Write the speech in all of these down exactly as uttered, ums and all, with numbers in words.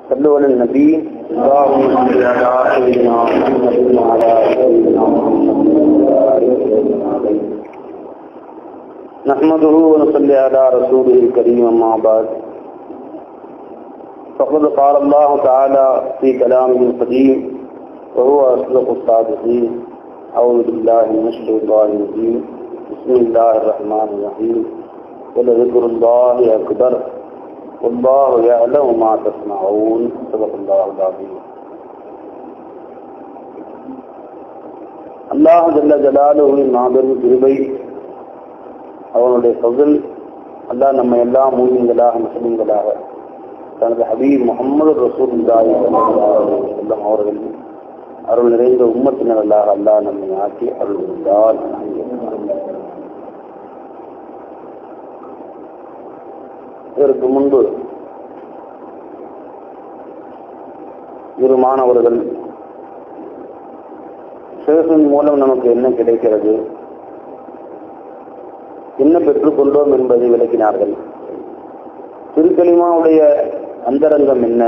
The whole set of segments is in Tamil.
صلوا على النبي اللهم صل على سيدنا محمد وعلى سيدنا محمد نحمده ونصلي على رسوله الكريم أما بعد فقد قال الله تعالى في كلامه القديم وهو أصدق الصادقين أعوذ بالله من الشيطان الرجيم بسم الله الرحمن الرحيم ولذكر الله أكبر والله يعلم ما تصنعون صدق الله العظيم. அல்லாஹ் ஜல்ல ஜலாலுஹுவின் மாபெரும் கிருபை, அவனுடைய ஃபضல், அல்லாஹ் நம்ம எல்லாம் மூமின்களாக முஸ்லிம்களாக தனது ஹபீப் முஹம்மது ரசூலுல்லாஹி ஸல்லல்லாஹு அலைஹி வஸல்லம் அவர்கள் அருள் நிறைந்த உம்மத்தினர்களாக அல்லாஹ் நம்மை ஆக்கி அருள் புரிந்தார். இதற்கு முன்பு இரு மாணவர்கள் ஷேகின் மூலம் நமக்கு என்ன கிடைக்கிறது, என்ன பெற்றுக்கொண்டோம் என்பதை விளக்கினார்கள். திருக்கலிமாவுடைய அந்தரங்கம் என்ன,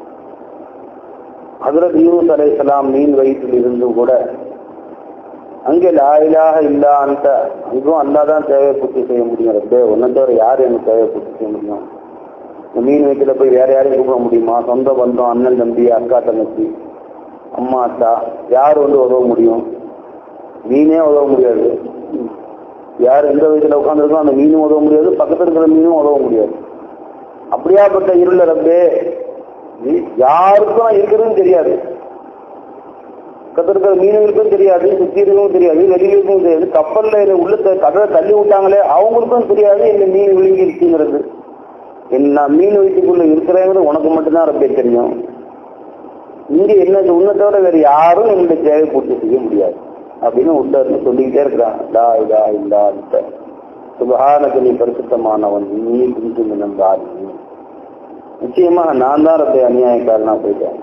ஹஜ்ரத் யூனுஸ் அலைஹிஸ்ஸலாம் மீன் வயிற்றில் இருந்தும் கூட அங்கே லா இலாஹ இல்லா அன்த, அங்கும் அல்லா தான் தேவையை பூர்த்தி செய்ய முடியும். ரப்பே ஒன்றை தவிர யார் எனக்கு தேவையை பூர்த்தி செய்ய முடியும்? இந்த மீன் வயிற்றில் போய் வேற யாரையும் கூப்பிட முடியுமா? சொந்த பந்தம், அண்ணன் தம்பி, அக்கா தங்கச்சி, அம்மா அத்தா, யார் வந்து உதவ முடியும்? மீனே உதவ முடியாது. யார் எந்த வயசுல உட்காந்துருக்கோ அந்த மீனும் உதவ முடியாது, பக்கத்தில் இருக்கிற மீனும் உதவ முடியாது. அப்படியாப்பட்ட இருள ரப்பே யாருக்கும் இருக்கிறதுன்னு தெரியாது, பக்கத்தில் இருக்கிற மீனவர்களுக்கும் தெரியாது, சுற்றி இருக்கவும் தெரியாது, வெளியிலும் தெரியாது, கப்பல்ல உள்ள கடலை தள்ளி விட்டாங்களே அவங்களுக்கும் தெரியாது என்ன மீன் விழுங்கி இருக்குங்கிறது. என்ன மீன் வயிற்றுக்குள்ள இருக்கிறவங்க உனக்கு மட்டும்தான் ரப்பே தெரியும். இங்க என்ன உன்னை தவிர வேற யாரும் என்னுடைய தேவை பூர்த்தி செய்ய முடியாது அப்படின்னு உள்ள இருந்து சொல்லிக்கிட்டே இருக்கிறான். லா இலாஹ இல்லா அன்த சுப்ஹானக, நீ பரிசுத்தமானவன், நீ குன்து மினல் ஸாலிமீன். நிச்சயமா நான் தான் ரப்பே அநியாயக்காரனா போயிட்டேன்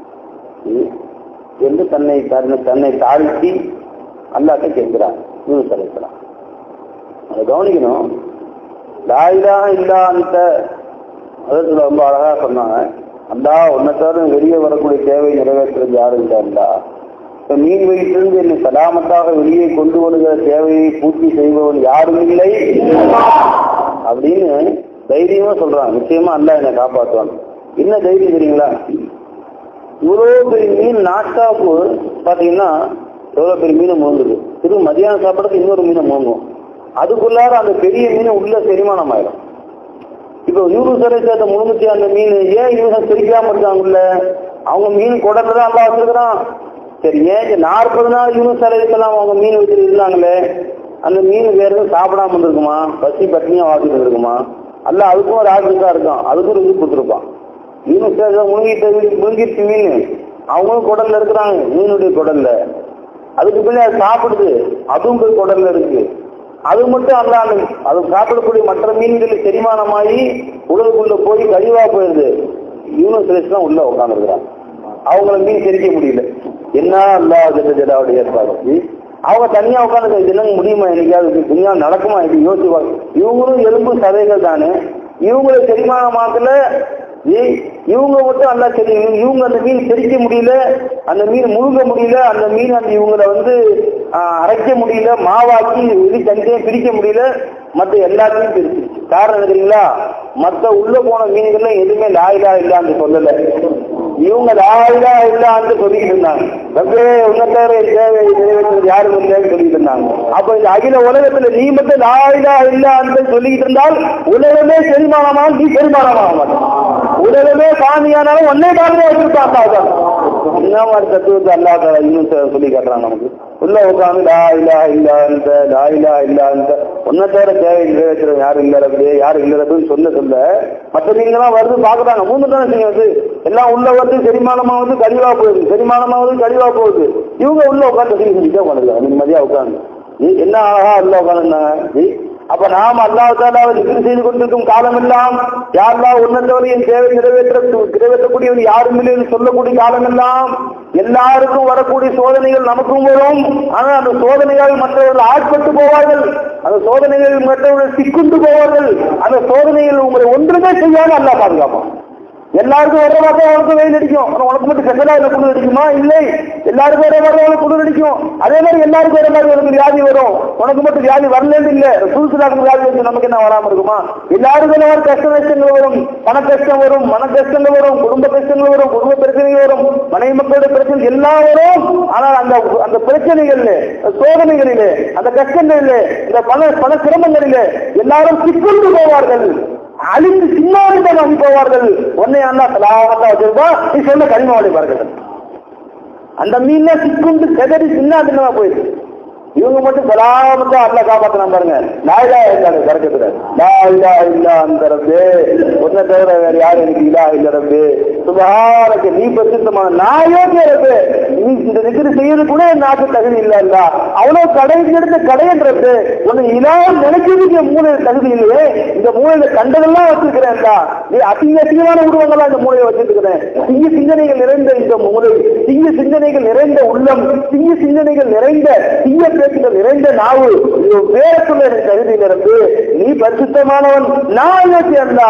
என்று தன்னை தன்னை தாழ்த்தி அல்லாஹ்ட்ட கேட்கிறான். யூனுஸ் அலைஹிஸ்ஸலாம் அதை கவனிக்கணும். லா இலாஹ இல்லா அன்த அதற்கு ரொம்ப அழகா சொன்னாங்க. அல்லாஹ் உன்னை தவிர வெளியே வரக்கூடிய தேவை நிறைவேற்றுறது யாரும் இல்லை. அல்லா இப்ப மீன் வயிற்றிலிருந்து என்னை சலாமத்தாக வெளியே கொண்டு வருகிற தேவையை பூர்த்தி செய்பவன் யாரும் இல்லை அப்படின்னு தைரியமா சொல்றான். நிச்சயமா அல்லாஹ் என்னை காப்பாற்றுவான். என்ன தைரியம் தெரியுங்களா? இவ்வளோ பெரிய மீன் நாஷ்டாவுக்கு பார்த்தீங்கன்னா எவ்வளோ பெரிய மீனை முழுங்குது. திரு மதியானம் சாப்பிட்றதுக்கு இன்னொரு மீனை முழுங்கும். அதுக்குள்ளார அந்த பெரிய மீனை உள்ள செரிமானம் ஆயிடும். இப்போ யூனுஸ் அலைஹிஸ்ஸலாம் முழுங்குச்சு அந்த மீன். ஏன் யூனுஸ் செரிக்காம இருக்காங்கல்ல? அவங்க மீன் குடல்ல தான் அல்லாஹ் வச்சிருக்கிறான். சரி, ஏன் நாற்பது நாள் யூனுஸ் அலைஹிஸ்ஸலாம் அவங்க மீன் வச்சுட்டு இருந்தாங்களே, அந்த மீன் வேற எதுவும் சாப்பிடாம இருந்திருக்குமா? பசி பட்டினியா வாசிட்டு இருக்குமா? அல்ல அதுக்கும் ஒரு ஆஜிக்கா இருக்கும், அதுக்கும் ரிஸ்க் கொடுத்துருப்பான். யூனுஸ் முழுங்கிட்ட முழுங்கிட்டு மீன் அவங்களும் குடல்ல இருக்கிறாங்க, மீனுடைய குடல்ல. அதுக்கு பின்னாடி அது சாப்பிடுது, அதுவும் போய் குடல்ல இருக்கு. அது மட்டும் அல்ல, அது சாப்பிடக்கூடிய மற்ற மீன்கள் செரிமானமாகி உடலுக்குள்ள போய் கழிவா போயிருது. யூனுஸ் அலைஹிஸ்ஸலாம் உள்ள உட்காந்துருக்கிறாங்க. அவங்கள மீன் செரிக்க முடியல. என்ன அல்லாஹ் ஜல்ல ஜலாலுஹு ஏற்பாடு. அவங்க தனியா உட்காந்து இது என்னங்க முடியுமா? என்னைக்காவது துனியா நடக்குமா? இது யோசிப்பாங்க. இவங்களும் எலும்பு சதைகள் தானே, இவங்களை செரிமானமாக்கல, இவங்க மட்டும் அல்லா தெரியும். இவங்க அந்த மீன் செரிக்க முடியல, அந்த மீன் முழுங்க முடியல, அந்த மீன் அந்த இவங்களை வந்து அரைக்க முடியல, மாவாக்கி இது தனியாக பிரிக்க முடியல, மற்ற எல்லாத்தையும் பிரிச்சு. காரணம் தெரியுங்களா? மற்ற உள்ள போன மீன்கள்லாம் எதுவுமே லா இலாஹ இல்லான்னு சொல்லல. இவங்க லா இலாஹ இல்லான்னு சொல்லிக்கிட்டு இருந்தாங்க. ரப்பே உன்னை தவிர தேவை நிறைவேற்றது யாரும் இல்லைன்னு சொல்லிட்டு இருந்தாங்க. அப்ப இந்த அகில உலகத்துல நீ மட்டும் லா இலாஹ இல்லான்னு சொல்லிக்கிட்டு இருந்தால் உலகமே செரிமானமாகும், நீ செரிமானமாக மாட்டேன். உலகமே காணியானாலும் ஒன்னே காணியா வச்சிருப்பாங்க. என்ன மாதிரி தத்துவத்தை அல்லாஹ் இன்னும் சொல்லி காட்டுறாங்க நமக்கு. உள்ள உட்காந்து லா இலாஹ இல்லா அன்த லா இலாஹ இல்லா அன்த ஒன்னை தவிர தேவை நிறைவேற்றுறது யாரும் இல்லை ரப்பே யாரும் இல்லை ரப்புன்னு சொல்ல சொல்ல மற்ற மீன்கள்லாம் வருது பாக்குறாங்க. மூணு தானே செய்யும், அது எல்லாம் உள்ள வந்து செரிமானமாவது கழிவா போகுது, செரிமானமாவது கழிவா போகுது. இவங்க உள்ள உட்காந்து செஞ்சுட்டே உட்காந்துருக்காங்க. நிம்மதியா உட்காந்து என்ன அழகா உள்ள உட்காந்துருந்தாங்க. அப்ப நாம் அல்லாஹ் தஆலாவை திக்ர் செய்து கொண்டிருக்கும் காலம் எல்லாம் யா அல்லாஹ் உன்னதவரை என் தேவை நிறைவேற்ற நிறைவேற்றக்கூடியவன் யாரும் இல்லை என்று சொல்லக்கூடிய காலம் எல்லாம் எல்லாருக்கும் வரக்கூடிய சோதனைகள் நமக்கும் வரும். ஆனால் அந்த சோதனைகள் மற்றவர்கள் ஆட்பட்டு போவார்கள், அந்த சோதனைகள் மற்றவர்கள் சிக்குண்டு போவார்கள். அந்த சோதனைகள் உங்களை ஒன்றுமே செய்யாமல் அல்லாஹ் பாதுகாப்பான். எல்லாருக்கும் வர மாதிரி அவனுக்கு வெயில் அடிக்கும். உனக்கு மட்டும் ஸ்பெஷலா இல்லை குளிர் அடிக்குமா? இல்லை, எல்லாருக்கும் வர மாதிரி அவனுக்கு குளிர் அடிக்கும். அதே மாதிரி எல்லாருக்கும் வர மாதிரி உனக்கு வியாதி வரும். உனக்கு மட்டும் வியாதி வரலன்னு இல்லை, சூழ்ச்சிலாக்கு வியாதி வந்து நமக்கு என்ன வராம இருக்குமா? எல்லாருக்கும் இந்த மாதிரி கஷ்ட நஷ்டங்கள் வரும், பண கஷ்டம் வரும், மன கஷ்டங்கள் வரும், குடும்ப கஷ்டங்கள் வரும், குடும்ப பிரச்சனைகள் வரும், மனைவி மக்களுடைய பிரச்சனை எல்லாம் வரும். ஆனால் அந்த அந்த பிரச்சனைகள்ல, சோதனைகளிலே, அந்த கஷ்டங்களிலே, இந்த பல பல சிரமங்களிலே எல்லாரும் சிக்கொண்டு போவார்கள், அழிந்து சின்னாரிதான் வாங்கி போவார்கள். உன்னை அல்லா சலாமத்தா வச்சிருந்தா நீ சொன்ன கனிமா அடைப்பார்கள். அந்த மீன்ல சிக்குண்டு செதறி சின்ன தின்னமா போயிருக்கு. இவங்க மட்டும் சலாமத்தா அல்லா காப்பாத்தினா பாருங்க. லாயிலா இருக்காது கறக்கிறது. லாயிலா இல்லா அந்த ரப்பே, ஒன்ன தவிர வேற யாரும் எனக்கு இல்லா இல்ல ரப்பே, சுபஹானக நீ பிரசித்தமான நாயோக்கே ரப்பே, நீ இந்த நிகழ்ச்சி செய்யறது கூட நாக்கு தகுதி இல்ல இல்ல, அவ்வளவு கடைசி எடுத்த கடைன்றது உன்னை இலா நினைக்கிறதுக்கு மூளை தகுதி இல்லையே. இந்த மூளையில கண்டதெல்லாம் வச்சிருக்கிறேன், நீ அசிங்க அசிங்கமான உருவங்கள்லாம் இந்த மூளையை வச்சிருக்கிறேன். சிங்க சிந்தனைகள் நிறைந்த இந்த மூளை, சிங்க சிந்தனைகள் நிறைந்த உள்ளம், சிங்க சிந்தனைகள் நிறைந்த சிங்க பேச்சுகள் நிறைந்த நாவு, பேரக்குள்ள எனக்கு தகுதியில் இருந்து நீ பரிசுத்தமானவன், நான் அல்லா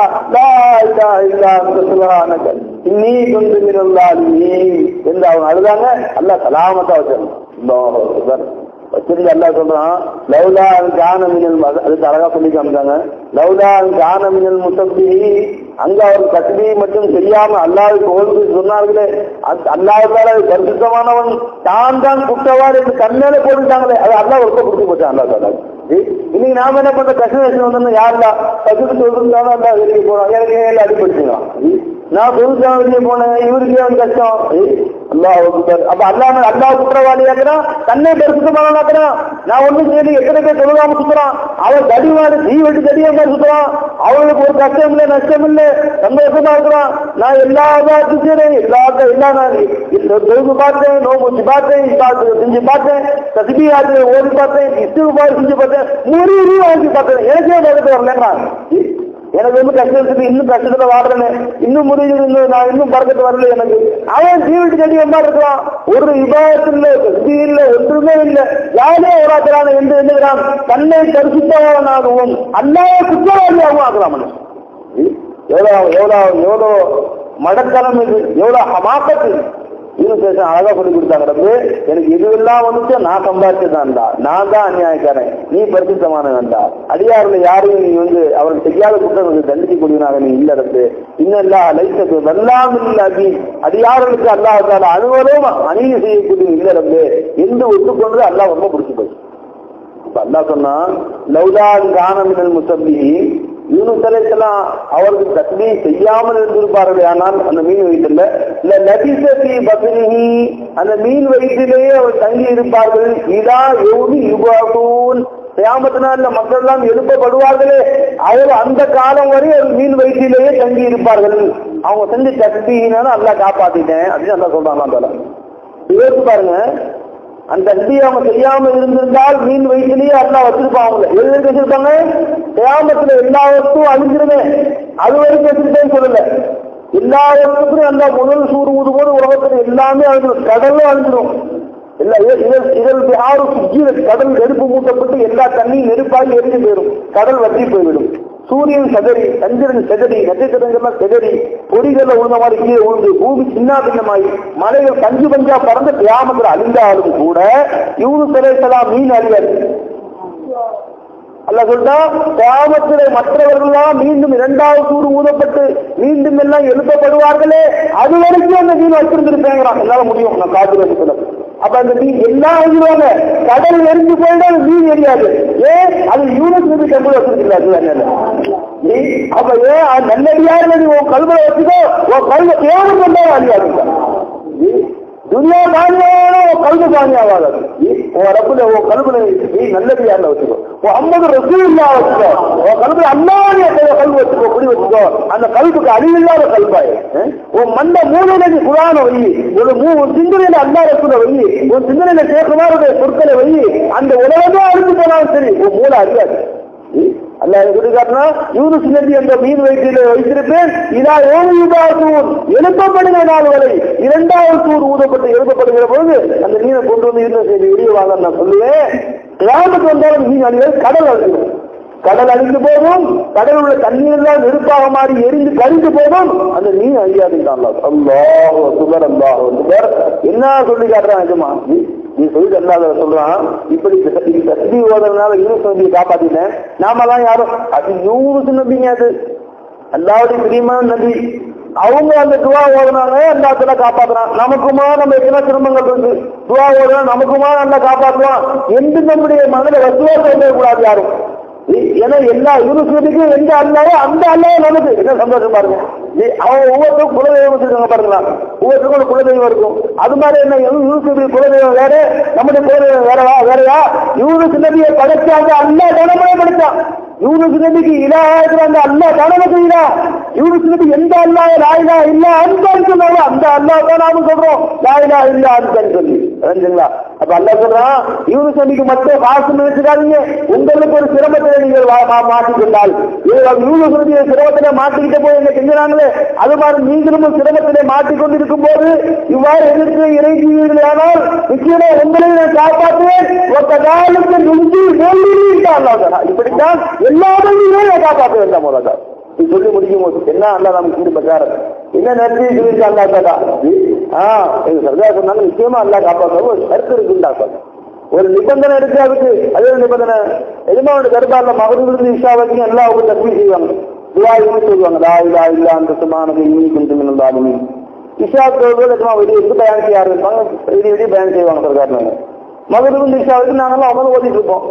நீ கொண்டு நீ என்று அவங்க அழுதாங்க. அல்லா சலாமத்தா வச்சிருந்தான் வச்சிருந்து அல்லா சொல்றான், லவ்லா கானமினல், அதுக்கு அழகா சொல்லி காமிச்சாங்க, லவ்லா கானமினல் முசப்பி, அங்க அவர் தஸ்பீஹ் மட்டும் செய்யாம அல்லாஹ்வுக்கு ஓய்வு சொன்னார்களே, அல்லாஹ்வால பரிசுத்தமானவன் தான் தான் குற்றவாளி என்று கண்ணேல போட்டுட்டாங்களே, அது அல்லாஹ் ரொம்ப பிடிச்சி போச்சான். அல்லா தாலா இன்னைக்கு நாம என்ன பண்ற, கஷ்டம் வந்து யாருலா பசுக்கு சொல்றாலும் அல்லா வெளியே போறோம், எனக்கு ஏன் அடிபடுச்சுக்கலாம், நான் புதுசா வெளியே போனேன், இவருக்கு ஏன் கஷ்டம், அல்லாஹ் அப்ப அல்லாம அல்லாஹ் குற்றவாளியாக்குறான், தன்னை பரிசுத்தமானாக்குறான். நான் ஒண்ணும் செய்யல, எத்தனை பேர் தொழுகாம சுத்துறான், அவன் தடிவாடு தீ வெட்டி தடியா மாதிரி சுத்துறான், அவனுக்கு ஒரு கஷ்டம் இல்லை நஷ்டம் இல்லை, சந்தோஷமா இருக்கிறான். நான் எல்லா செய்றேன், எல்லா எல்லா நான் தொழுகு பார்த்தேன், நோம்பு பார்த்தேன், செஞ்சு பார்த்தேன், தஸ்பீஹ் ஆச்சு ஓடி பார்த்தேன், இஸ்திக்பார் செஞ்சு பார்த்தேன், முறிவு வாங்கி பார்த்தேன், எனக்கே பக்கத்து வரலன்றான். எனக்கு வந்து கஷ்டத்துக்கு இன்னும் கஷ்டத்துல வாடுறேன்னு, இன்னும் முடியுது, இன்னும் நான் இன்னும் பறக்கத்து வரல எனக்கு. அவன் ஜீவிட்டு கட்டி என்ன இருக்கலாம், ஒரு விவாதத்தில் இல்லை, இல்லை ஒன்றுமே இல்லை, யாரே ஓராக்கிறான் என்று எண்ணுகிறான், தன்னை பரிசுத்தவானாகவும் அல்லாஹ் குற்றவாளியாகவும் ஆகலாம். எவ்வளோ எவ்வளோ எவ்வளோ மடத்தனம் இது, எவ்வளோ ஹமாக்கத்து இன்னும் பேச அழகா சொல்லி கொடுத்தாங்க. எனக்கு எதுவெல்லாம் வந்துச்சோ நான் சம்பாதிச்சதான்டா, நான் தான் அநியாயக்காரன், நீ பரிசுத்தமானவன்டா, அடியாறுல யாரையும் நீ வந்து அவருக்கு செய்யாத குற்றம் தண்டிக்கக்கூடியவனாக நீ இல்ல ரப்பு, இன்னும் இல்லா லைசத்து வெல்லாம் இல்லாதி அடியாறுகளுக்கு அல்லாஹால அனுவலும் அநீதி செய்யக்கூடிய இல்ல ரப்பு என்று ஒத்துக்கொண்டு அல்லாஹ் ரொம்ப பிடிச்சி போச்சு. இப்ப அல்லாஹ் சொன்னா, லவ்லா கானமினல் முசப்பி, யூனுஸ் அலைஹிஸ்ஸலாம் அவருக்கு தஸ்பீஹ் செய்யாமல் இருந்திருப்பார்கள். ஆனால் அந்த மீன் வயிற்றில் இல்ல லபிஸி பத்னிஹி, அந்த மீன் வயிற்றிலேயே அவர் தங்கி இருப்பார்கள். இதா யௌமி யுபஅஸூன், கியாமத் நாள்ல மக்கள் எல்லாம் எழுப்பப்படுவார்களே, அவர் அந்த காலம் வரை அவர் மீன் வயிற்றிலேயே தங்கி இருப்பார்கள். அவங்க செஞ்ச தஸ்பீஹினால அல்லாஹ் காப்பாத்திட்டேன் அப்படின்னு அல்லாஹ் சொல்றாங்க. யோசிச்சு பாருங்க, அந்த தஸ்பீஹ் அவங்க செய்யாம இருந்திருந்தால் மீன் வயிற்றிலேயே அல்லாஹ் வச்சிருப்பாங்க. எது வரைக்கும் வச்சிருப்பாங்க? கியாமத்துல எல்லா வஸ்துவும் அழிஞ்சிருமே, அது வரைக்கும் வச்சிருக்கேன்னு சொல்லல. எல்லா வஸ்துக்கும் அந்த முதல் சூடு ஊது போது உலகத்துல எல்லாமே அழிஞ்சிடும், கடலும் அழிஞ்சிடும். இதழ் ஆறு சுஜீர கடல் நெருப்பு மூட்டப்பட்டு எல்லா தண்ணியும் நெருப்பாகி எரிஞ்சு போயிடும், கடல் வற்றி போய்விடும். சூரியன் செதறி, சந்திரன் செதறி, நட்சத்திரங்கள்லாம் செதறி, பொடிகள்ல உழுந்த மாதிரி கீழே உழுந்து, பூமி சின்ன பின்னமாயி, மலைகள் பஞ்சு பஞ்சா பறந்து கியாமத்துல அழிந்தாலும் கூட யூனுஸ் அலைஹிஸ்ஸலாம் மீன் அழியாது. அல்லாஹ் சொல்றா, கியாமத்திலே மற்றவர்கள்லாம் மீண்டும் இரண்டாவது சூடு ஊதப்பட்டு மீண்டும் எல்லாம் எழுப்பப்படுவார்களே, அது வரைக்கும் அந்த மீன் வச்சிருந்திருப்பேங்கிறான். என்னால முடியும், நான் காத்து. அப்ப அந்த மீன் எல்லாம் எழுதுவாங்க, கடல் எரிஞ்சு போயிட்டா மீன் எரியாது. ஏன்? அது யூனிட் மீது டெம்பிள் வச்சிருக்கல. அப்ப ஏன் நல்லடியாரு உன் கல்வியை வச்சுக்கோ, உன் கல்வி தேவை கொண்டா அழியாது. துனியா காணியான கல்வி காணியாவாது. உன் ரப்புல உன் கல்வியை நீ நல்லடியாருல வச்சுக்கோ, உன் ஐம்பது ரசூலுல்லாஹ் வச்சுக்கோ, உன் கல்வி அல்லாஹ்வுடைய கல்வி வச்சுக்கோ, குடி வச்சுக்கோ. அந்த கல்விக்கு அழிவில்லாத கல்வாய். உன் மண்ட மூலையில நீ குர்ஆனை வை, ஒரு மூணு சிந்தனையில அல்லாஹ் ரசூலை வை, உன் சிந்தனையில ஷேகுமாருடைய சொற்களை வை. அந்த உலகமே அழிஞ்சு போனாலும் சரி உன் மூளை அறியாது. அல்லாஹ் சொல்லிக்காட்டினா, யூனுஸ் நபி என்ற மீன் வயிற்றிலே வைத்திருப்பேன், இதா ஓய்வுபாசூன், எழுப்பப்படுகிற நாள் வரை இரண்டாவது சூர் ஊதப்பட்டு எழுப்பப்படுகிற பொழுது அந்த மீனை கொண்டு வந்து இன்னும் செய்தி வெளியே வாங்க நான் சொல்லுவேன். கிராமத்துக்கு வந்தாலும் மீன் அழிவது, கடல் அழிஞ்சிடும். கடல் அழிந்து போதும், கடல் உள்ள தண்ணீர் எல்லாம் நெருப்பாக மாறி எரிந்து கரிந்து போதும், அந்த மீன் அழியாதுதான். அல்லாஹ் சுபர் அல்லாஹ் சுபர் என்ன சொல்லி காட்டுறான் நிஜமா? நீ சொல்லி அல்லாத சொல்றான், இப்படி தஸ்பீஹ் ஓதுறதுனால யூனுஸ் நபியை காப்பாத்தினேன். நாமெல்லாம் யாரும் அது யூனுஸ் நபிங்க, அது அல்லாஹ்வுடைய பிரியமான நபி. அவங்க அந்த துவா ஓதுனாங்க, அல்லாஹ்ல காப்பாத்துறான். நமக்குமா நம்ம எத்தனை சிரமங்கள் இருக்கு, துவா ஓதுனா நமக்குமா நல்லா காப்பாற்றுவான் என்று நம்முடைய மனதில் வசுவாசம் செய்யக்கூடாது யாரும். ஏன்னா எல்லா யூனிவர்சிட்டிக்கும் எந்த அல்லாவோ அந்த அல்லாவோ நமக்கு என்ன சந்தோஷம் பாருங்க. அவன் ஒவ்வொருத்தரும் குலதெய்வம் வச்சிருக்காங்க பாருங்களா, ஒவ்வொருத்தருக்கும் குலதெய்வம் இருக்கும். அது மாதிரி என்ன யூனிவர்சிட்டி குலதெய்வம் வேற, நம்முடைய குலதெய்வம் வேறவா வேறையா? யூனிவர்சிட்டியை படைச்சாங்க, அல்லா தானமே படைச்சான். யூனுஸ் நபிக்கு இலா இருக்கிறாங்க, அல்லா தானமக்கு இலா. யூனுஸ் நபி எந்த அல்லா லாயிலா இல்ல அன்பான்னு சொன்னாங்க, அந்த அல்லா தான் நாம சொல்றோம் லாயிலா இல்ல அன்பான்னு சொல்லி. தெரிஞ்சுங்களா? அப்ப அல்லா சொல்றான், யூனுஸ் நபிக்கு மட்டும் காசு நினைச்சுக்காதீங்க, உங்களுக்கு ஒரு சிரமத்தை நீங்கள் மாட்டிக்கொண்டால். யூனுஸ் நபியை சிரமத்திலே மாட்டிக்கிட்ட போய் என்ன செஞ்சாங்களே, அது மாதிரி நீங்களும் சிரமத்திலே மாட்டிக்கொண்டிருக்கும் போது இவ்வாறு எதிர்த்து இறைஞ்சுவீர்களானால் நிச்சயமா உங்களை நான் காப்பாற்றுவேன். ஒத்த காலத்தில் நுஞ்சி அல்லா இப்படித்தான் எல்லாருமே காப்பாற்ற வேண்டாம். போல சொல்லி முடிக்கும் போது என்ன அல்லா நமக்கு ஈடுபட்டாரு, என்ன நன்றி சொல்லிட்டு அல்லா தாடா. ஆஹ் சர்தா சொன்னாங்க, நிச்சயமா அல்லா காப்பாற்ற ஒரு கருத்து இருக்குண்டா சார், ஒரு நிபந்தனை இருக்கு. அதுக்கு அதே நிபந்தனை எதுமாவோட கருத்தால மகரிலிருந்து இஷா வரைக்கும் எல்லாம் அவங்க தஸ்பீஹ் செய்வாங்க, துஆ சொல்லுவாங்க. லா இலாஹா இல்லா அன்த சுப்ஹானக இன்னீ குன்து மினல் ஸாலிமீன். இஷா தொழுகையில சும்மா வெளியே எடுத்து பயன் செய்ய ஆரம்பிப்பாங்க, வெளியே வெளியே பயன் செய்வாங்க சர்கார். மகரிலிருந்து இஷா வரைக்கும் நாங்கெல்லாம் அவங்க ஓதிட்டு இருப்போம்,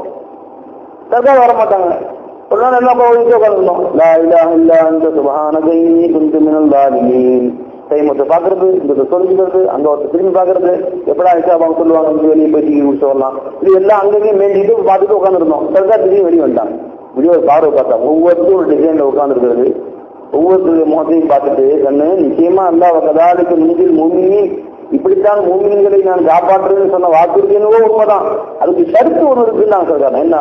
சர்கார் வர மாட்டாங்க. ஒரு நாள் எல்லாம் ஓதிட்டு உட்காந்துருந்தோம். லா இலாஹா இல்லா அன்த சுப்ஹானக இன்னீ குன்து மினல் ஸாலிமீன். கைமத்தை பாக்குறது, இந்த சொல்லிக்கிறது, அங்க ஒருத்தர் திரும்பி பாக்குறது, எப்படா இஷா அவங்க சொல்லுவாங்க, வெளியே போய் டிவி முடிச்சு வரலாம், இது எல்லாம் அங்கேயும் மேண்டிட்டு பார்த்துட்டு உட்காந்துருந்தோம். சர்கார் திடீர்னு வெளியே வந்துட்டாங்க. வெளியே ஒரு பார்வை பார்த்தா ஒவ்வொருத்தரும் ஒரு டிசைன்ல உட்காந்துருக்கிறது, ஒவ்வொருத்தருடைய முகத்தையும் பார்த்துட்டு கண்ணு நிச்சயமா அல்லா கதாலுக்கு முன்னில் மூமினி, இப்படித்தான் மூமின்களை நான் காப்பாற்றுறேன்னு சொன்ன வாக்குறுதியோ உண்மைதான். அதுக்கு கருத்து ஒன்று இருக்குன்னு நாங்க சொல்றேன். என்ன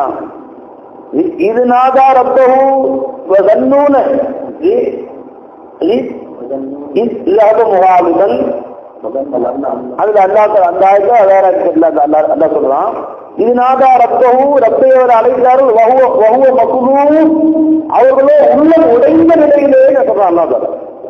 இது நாதா ரப்பஹு வதன்னூன இல்லாத முகாமிதன். அதுல அல்லாஹ் அந்த ஆயத்தை வேற அல்லா சொல்றான், இது நாதா ரப்பஹு, ரப்பையவர் அழைத்தார்கள், வஹுவ வஹுவ மக்லூம், அவர்களோ உள்ளம் உடைந்த நிலையிலே சொல்றான் அல்லாஹ்.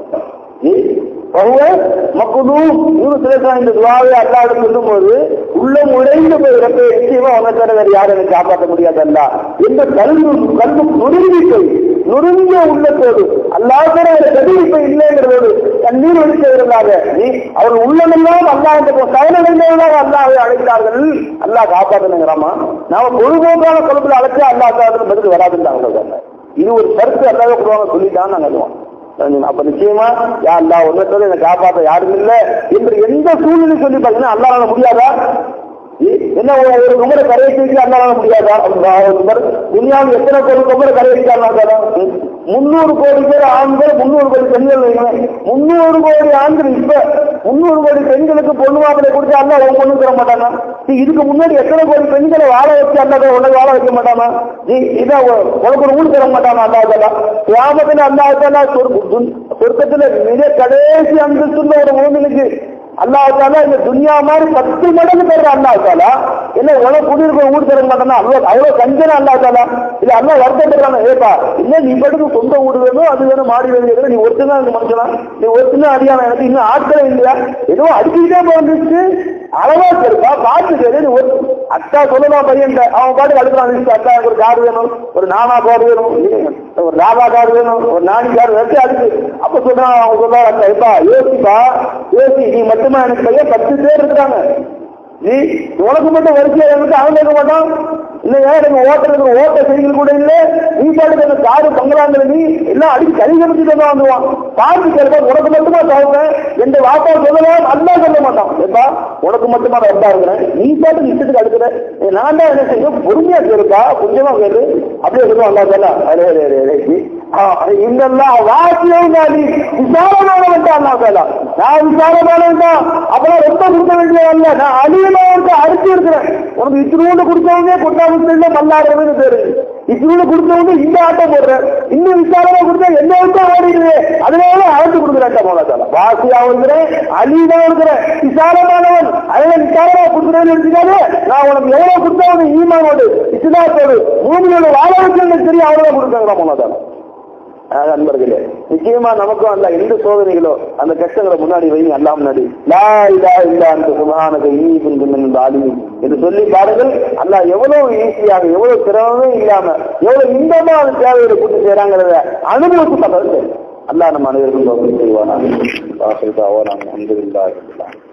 வஹுவ மக்லூம், இந்த துஆவை அல்லாஹ் சொல்லும் போது உள்ளம் உடைந்து போய் ரப்பே நிச்சயமா உனக்கான வேறு யாரும் எனக்கு காப்பாற்ற முடியாது அல்ல என்ற கல்வி கல்வி நுருங்கி போய் நுருங்கிய உள்ளத்தோடு அல்லாஹ் கதிரிப்பை இல்லைங்கிறதோடு தண்ணீர் ஒழித்தவர்களாக நீ அவர் உள்ளமெல்லாம் அல்லாஹ் என்ற சயனடைந்தவர்களாக அல்லாஹை அழைத்தார்கள். அல்லாஹ் காப்பாற்றணுங்கிறாமா, நாம பொழுதுபோக்கான குழப்பத்தில் அழைச்சா அல்லாஹ் பதில் வராதுன்னு. இது ஒரு கருத்து அல்லாஹ் கொடுவாங்க சொல்லிட்டான்னு நாங்க சொல்லுவோம். அப்ப நிச்சயமா யா அல்லாஹ் ஒன்னத்தோடு என்னை காப்பாற்ற யாரும் இல்லை என்று எந்த சூழ்நிலை சொல்லி பார்த்தீங்கன்னா அல்லாஹ் முடியாதா? என்ன ஒரு குமர கரையை தூக்கி அல்லாஹ் முடியாதா? துனியாவில் எத்தனை கோடி குமர கரையை தூக்கி முன்னூறு கோடி பேர் ஆண்கள், முன்னூறு கோடி பெண்கள் வைங்க, முன்னூறு கோடி ஆண்கள் இப்ப முன்னூறு கோடி பெண்களுக்கு பொண்ணு மாப்பிளை கொடுத்து அல்லா ஒரு பொண்ணு தர மாட்டானா? இதுக்கு முன்னாடி எத்தனை கோடி பெண்களை வாழ வச்சு அல்லா உனக்கு வாழ வைக்க மாட்டானா? இதான் உனக்கு ஒரு ஊர் தர மாட்டானா? அல்லாஹ் கியாமத்தில் அல்லாஹ் சொர்க்கத்துல மிக கடைசி அந்தஸ்துள்ள ஒரு மூமினுக்கு அல்லாஹ் தாலா இந்த துனியா மாதிரி பத்து மடங்கு தர்ற அல்லாஹ் தாலா என்ன உனக்கு குடியிருக்க ஊர் தர மாட்டானா? அவ்வளவு அவ்வளவு கஞ்சனா அல்லாஹ் தாலா இல்ல அல்லாஹ் வருத்தப்படுறாங்க. ஏப்பா இல்ல நீ படுக்கு சொந்த வீடு வேணும், அது வேணும், மாடி வேணும், நீ ஒருத்தனா இந்த மனுஷனா, நீ ஒருத்தனா அடியான எனக்கு இன்னும் ஆட்களே இல்லையா, ஏதோ அடிச்சுக்கிட்டே போந்துச்சு அளவா சரிப்பா பார்த்து சரி. நீ ஒரு அக்கா சொல்லலாம் பையன், அவன் பாட்டுக்கு அடுக்கிறான், அக்கா எனக்கு ஒரு கார் வேணும், ஒரு நானா கார் வேணும், ஒரு ராபா கார் வேணும், ஒரு நானி கார் வச்சு அதுக்கு அப்ப சொல்றான். அவங்க சொல்றாங்க அக்கா எப்பா யோசிப்பா யோசி, நீ மட்டுமா எனக்கு பையன் பத்து பேர் இருக்கிறாங்க, நீ உனக்கு மட்டும் வரிசையா எனக்கு அவன் கேட்க மாட்டான் இல்லையா? எனக்கு ஓட்டுறதுக்கு ஓட்ட செய்திகள் கூட இல்லை, நீ பாட்டுக்கு அந்த காரு பங்களாங்கிற நீ எல்லாம் அடிச்சு கை கமிச்சு தான் வந்துடுவான். பார்த்து கேட்பா உனக்கு மட்டுமா தவிர்ப்பேன் எந்த வாப்பா சொல்லலாம் அல்லா சொல்ல மாட்டான். எப்பா உனக்கு மட்டுமா நான் எப்பா இருக்கிறேன், நீ பாட்டு நிச்சயத்துக்கு அடுக்கிற நான் தான் என்ன செய்யும், பொறுமையா கேளுப்பா, கொஞ்சமா கேளு அப்படியே சொல்லுவோம். அல்லா சொல்ல இதெல்லாம் வாக்கியம் விசாரமானவன் தான் அல்லா சொல்ல. நான் விசாரமானவன் தான், அப்பெல்லாம் ரொம்ப கொடுக்க வேண்டியவல்ல, நான் அழியலாம் அடுத்து இருக்கிறேன். உனக்கு இத்தினோண்டு கொடுத்தவங்க கொட்டாம மல்லாடுறதுன்னு பேரு. இப்படி கொடுத்தவங்க இந்த ஆட்டம் போடுற, இன்னும் விசாரமா கொடுத்தா என்ன விட்டா ஓடிடுது, அதனால அழைத்து கொடுக்குறாட்ட போல வாசியா இருக்கிறேன், அலிதான் இருக்கிறேன், விசாலமானவன், அதனால விசாரமா கொடுக்குறேன்னு நினைச்சுக்காது. நான் உனக்கு எவ்வளவு கொடுத்தா உனக்கு ஈமானோடு இஸ்லாத்தோடு மூமியோட வாழ வைக்கணும்னு தெரியும், அவ்வளவுதான் கொடுத்தாங்க போனதால. நண்பர்களே, நிச்சயமா நமக்கும் அந்த எந்த சோதனைகளோ அந்த கஷ்டங்களை முன்னாடி வைங்க, அல்லா முன்னாடி லா இலாஹ இல்லா அன்த சுப்ஹானக இன்னீ குன்து மினல் ஸாலிமீன் என்று சொல்லி பாருங்கள். அல்லாஹ் எவ்வளவு ஈஸியாக, எவ்வளவு சிரமமே இல்லாம, எவ்வளவு இன்பமா அந்த தேவைகளை கூட்டு செய்யறாங்கிறத அனுபவிச்சு பார்த்தது. அல்லாஹ் நம்ம அனைவருக்கும் செய்வானா.